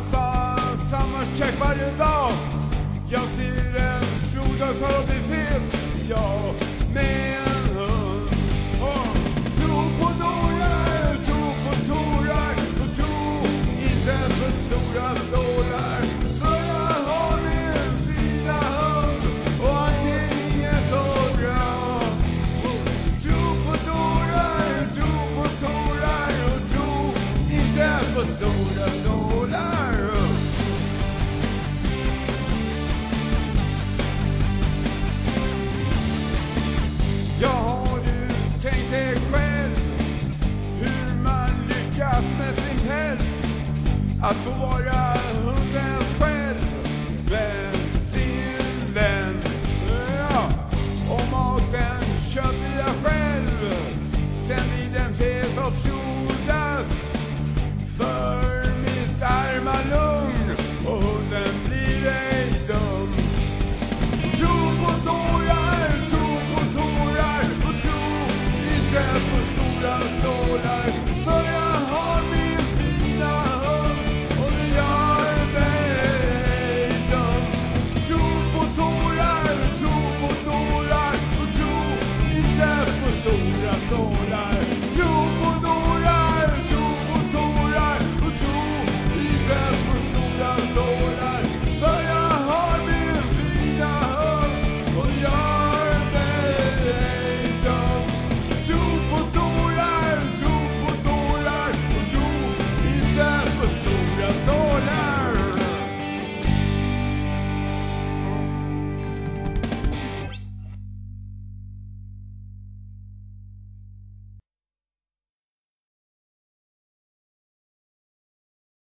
fan, samma check varje dag. Jag ser en froda som blir fet. Ja, med en hund. Tro på dårar, tro på torar. Och tro inte på stora stålar. För jag har en fina hund. Och allting är så bra. Tro på dårar, tro på torar. Och tro inte på stora stålar. Jag har du tänkt dig själv hur man lyckas med sin päls att få vara hundens själv.